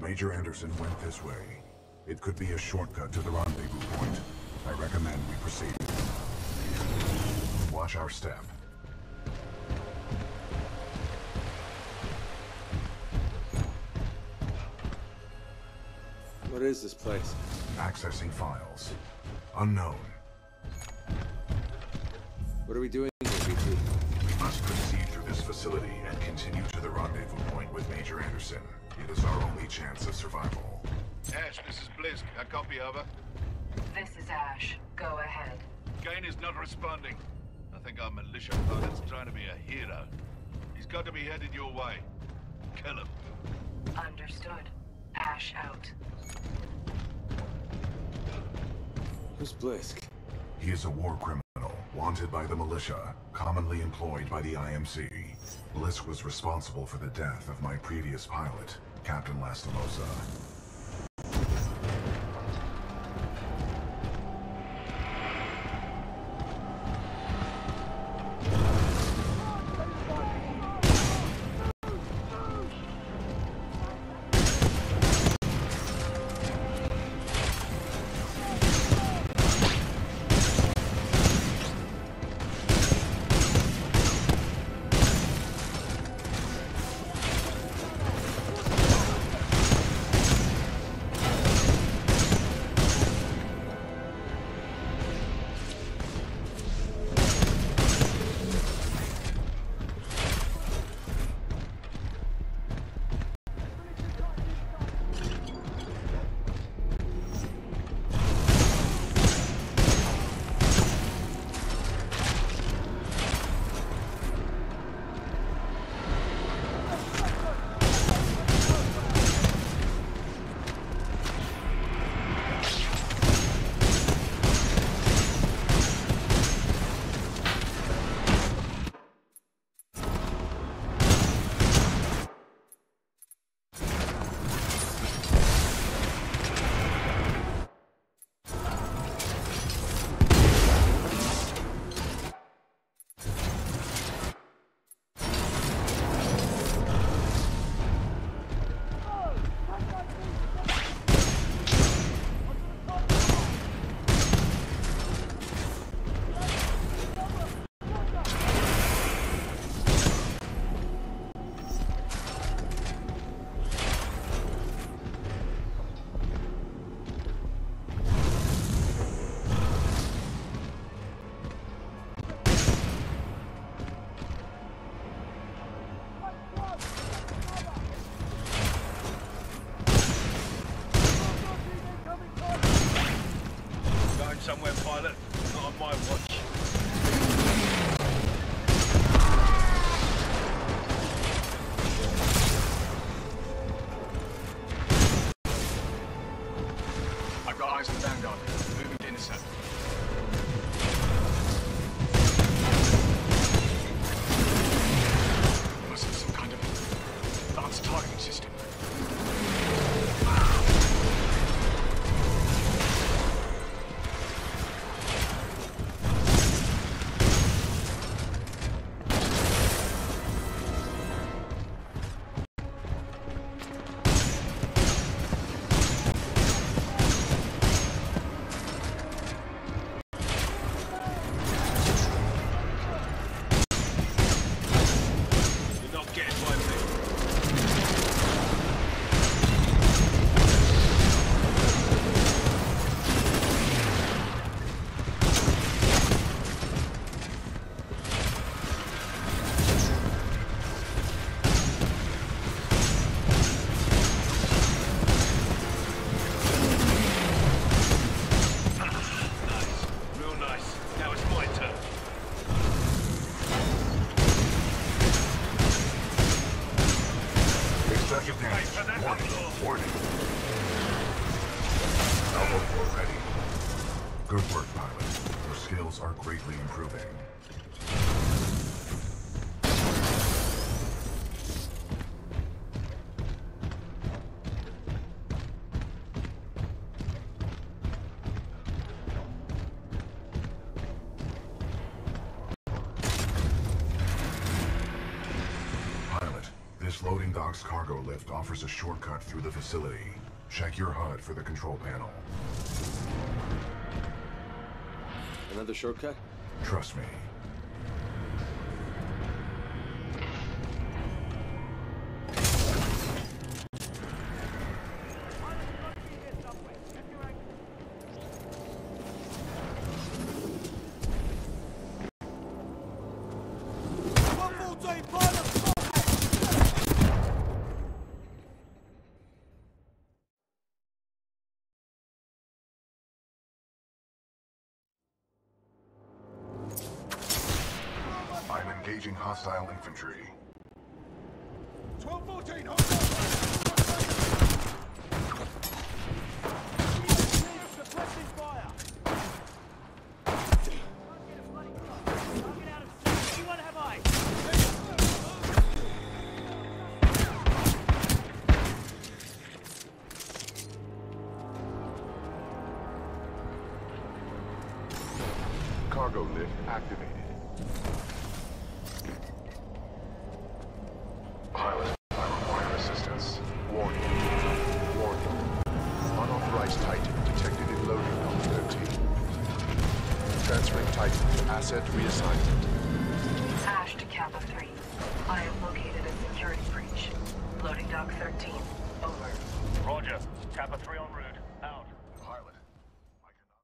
Major Anderson went this way. It could be a shortcut to the rendezvous point. I recommend we proceed. Watch our step. What is this place? Accessing files. Unknown. What are we doing here, BT? We must proceed through this facility and continue to the rendezvous point with Major Anderson. It is our only chance of survival. Ash, this is Blisk. A copy over. This is Ash. Go ahead. Kane is not responding. I think our militia opponent's trying to be a hero. He's got to be headed your way. Kill him. Understood. Ash out. Who's Blisk? He is a war criminal, wanted by the militia, commonly employed by the IMC. Blisk was responsible for the death of my previous pilot, Captain Lastimosa. Somewhere, pilot. Not on my watch. I've got eyes on the Vanguard. Moving to intercept. Must have some kind of advanced targeting system. Warning. Salvo core ready. Good work, pilot. Your skills are greatly improving. This loading dock's cargo lift offers a shortcut through the facility. Check your HUD for the control panel. Another shortcut? Trust me. I'm engaging hostile infantry. 12-14, hold on! Suppressing fire! Anyone have eyes? Cargo lift activated. Pilot, I require assistance. Warning. Warning. Unauthorized Titan detected in loading dock 13. Transferring Titan to asset reassignment. Ash to Kappa 3. I have located a security breach. Loading dock 13. Over. Roger. Kappa 3 en route. Out. Pilot, I cannot...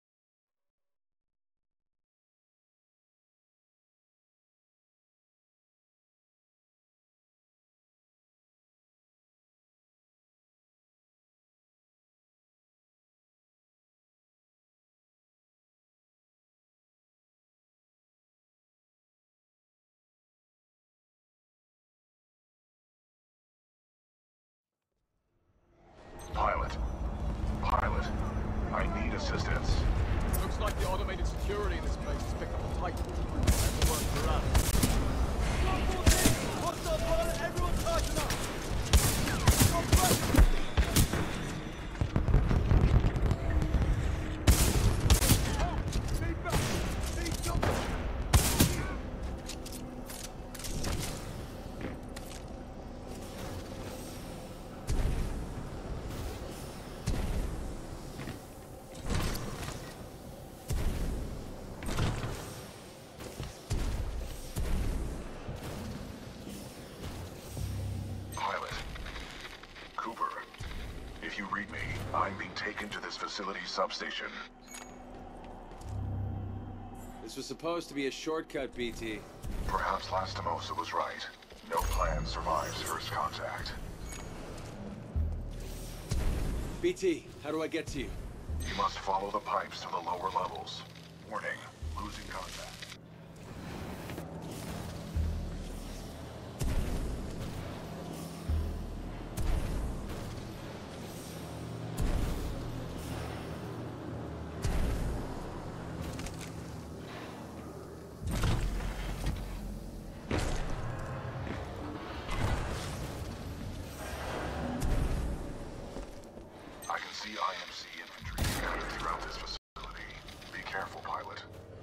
Pilot. Pilot, I need assistance. Looks like the automated security in this place has picked up a Titan. That'll work for us. 12-14! Hostile pilot, everyone tighten up! Feedback! Feedback! Pilot. Cooper, if you read me, I'm being taken to this facility's substation. This was supposed to be a shortcut, BT. Perhaps Lastimosa was right. No plan survives first contact. BT, how do I get to you? You must follow the pipes to the lower levels. Warning, losing contact. I can see IMC infantry scattered throughout this facility. Be careful, pilot.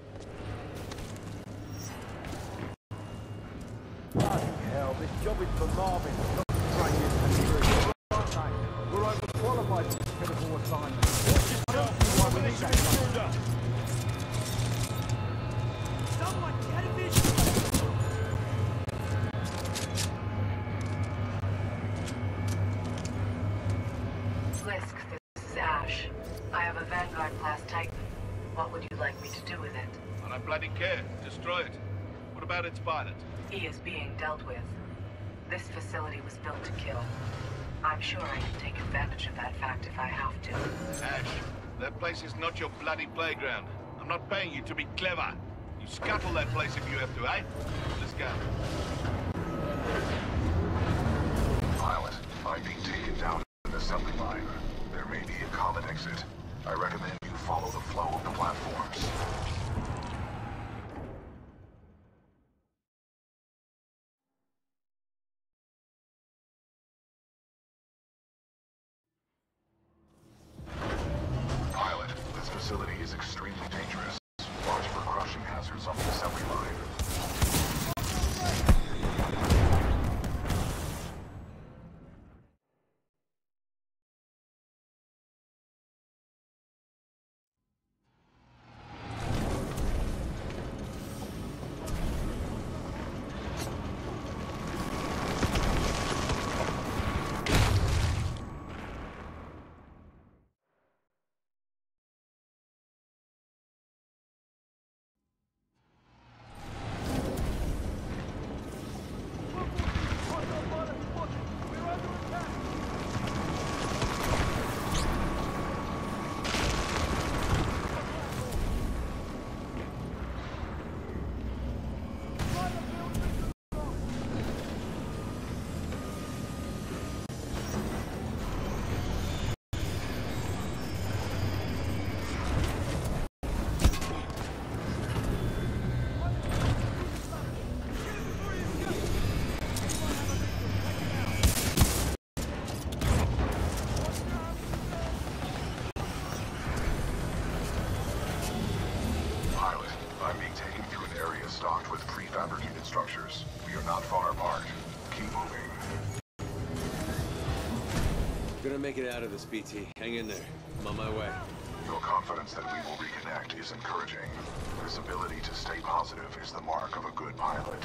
Bloody hell, this job is for Marvin, not for training and crew. Aren't they? We're overqualified for this chemical assignment. I don't see why we need that stuff. Someone get a vision! Blisk, this is Ash. I have a Vanguard-class Titan. What would you like me to do with it? I don't bloody care. Destroy it. What about its pilot? He is being dealt with. This facility was built to kill. I'm sure I can take advantage of that fact if I have to. Ash, that place is not your bloody playground. I'm not paying you to be clever. You scuttle that place if you have to, eh? Let's go. Pilot, I'm being taken down an assembly line. There may be a common exit. I recommend you follow the flow of the platforms. Pilot, this facility is extremely dangerous. Watch for crushing hazards on the assembly line. make it out of this, BT. Hang in there. I'm on my way. Your confidence that we will reconnect is encouraging. This ability to stay positive is the mark of a good pilot.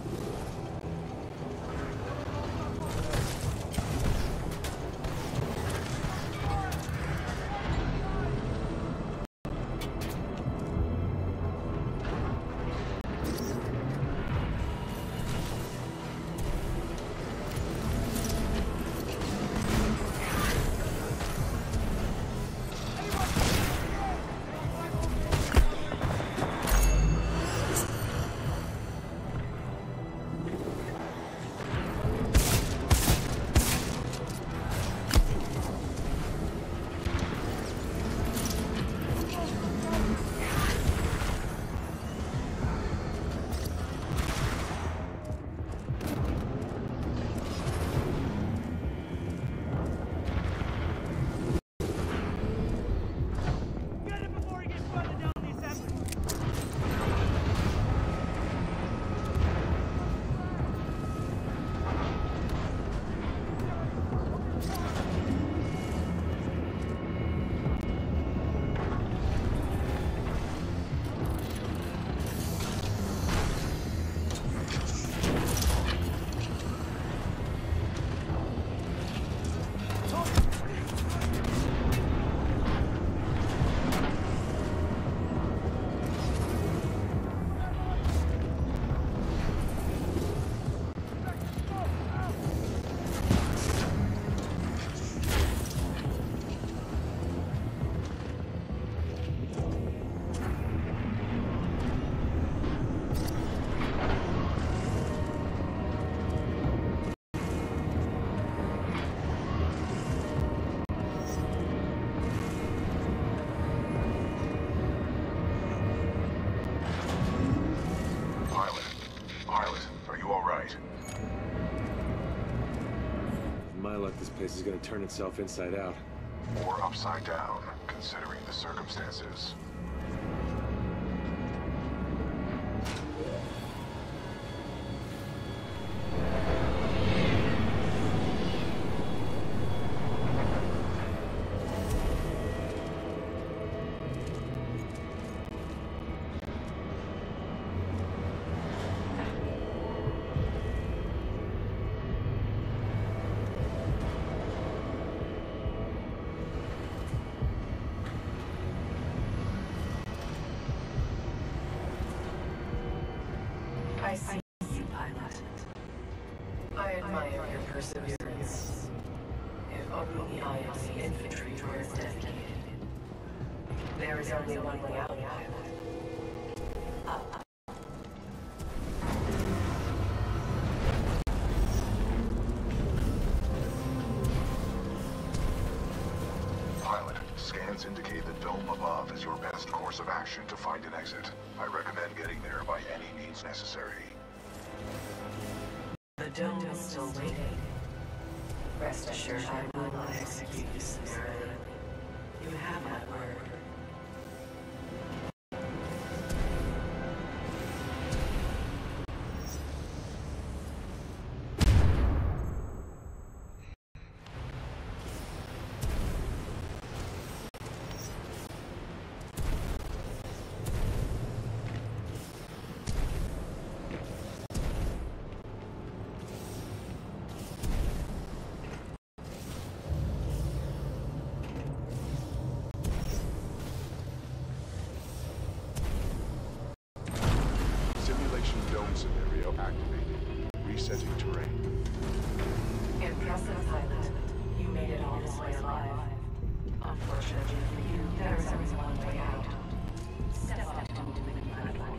This place is gonna turn itself inside out. Or upside down, considering the circumstances. I see you, pilot. I admire your perseverance. If only the IMC infantry were as dedicated. There is only one way out, pilot. Up. Pilot, scans indicate the dome above is your best course of action to find an exit. I recommend getting there by any means necessary. The dome is still waiting. Rest assured I will not execute you summarily. You have my word. Dome scenario activated. Resetting terrain. Impressive, pilot. You made it all this way alive. Unfortunately for you, there is only one way out. Step up to the moving platform.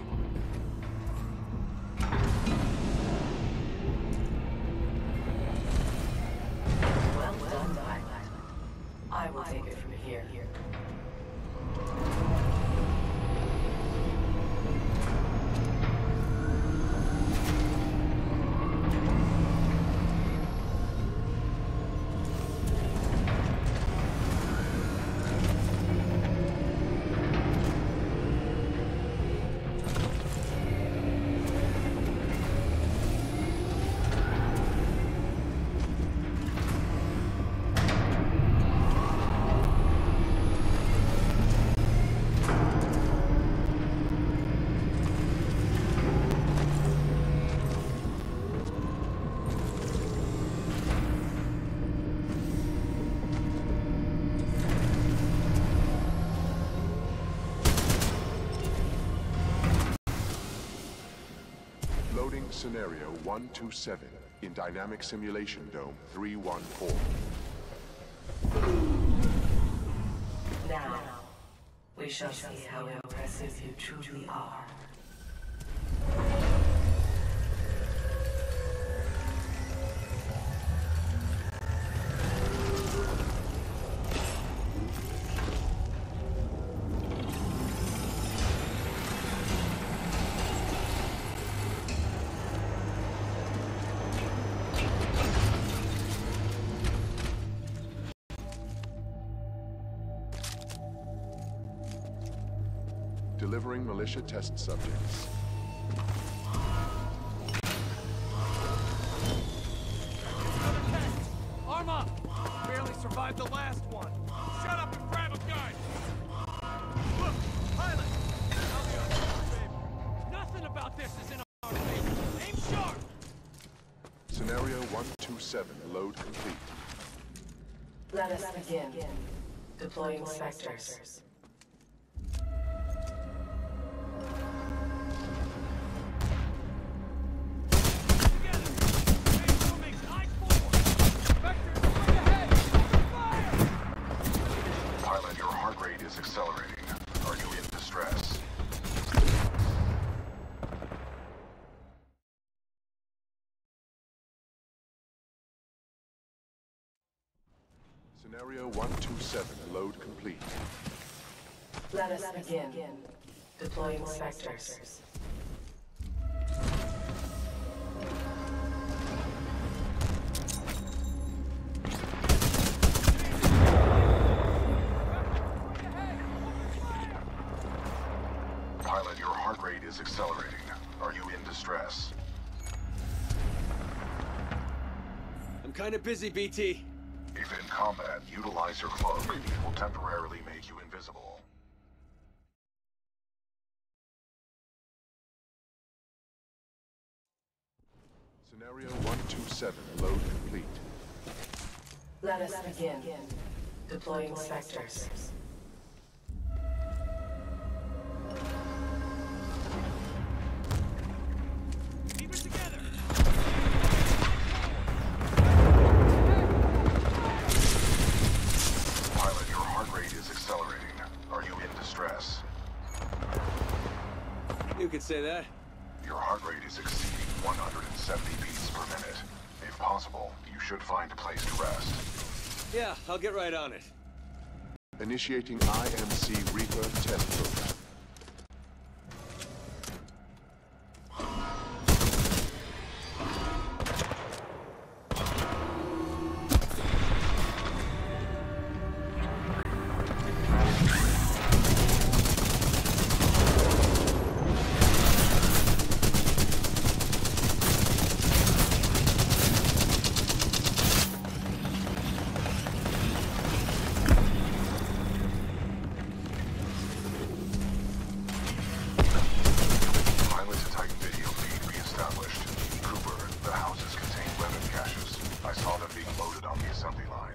Well done, pilot. I will take it from here. Scenario 127 in Dynamic Simulation Dome 314. Now, we shall see how impressive you truly are. Delivering militia test subjects. Another test! Arm up! Barely survived the last one. Shut up and grab a gun! Look, pilot! Tell me I'm in our favor. Nothing about this is in our favor. Aim sharp! Scenario 127 load complete. Let us begin. Deploying Spectres. Pilot, your heart rate is accelerating. Are you in distress? Scenario 127 load complete. Let us begin. Deploying Spectres. Pilot, your heart rate is accelerating. Are you in distress? I'm kinda busy, BT. If in combat, utilize your cloak. It will temporarily make you invisible. Scenario 127 load complete. Let us begin. Deploying Spectres. Keep it together! Pilot, your heart rate is accelerating. Are you in distress? You could say that. Your heart rate is exceeding 170 beats per minute. If possible, you should find a place to rest. Yeah, I'll get right on it. Initiating IMC Reaper test program. Pilot to Titan video feed reestablished. Cooper, the houses contain weapon caches. I saw them being loaded on the assembly line.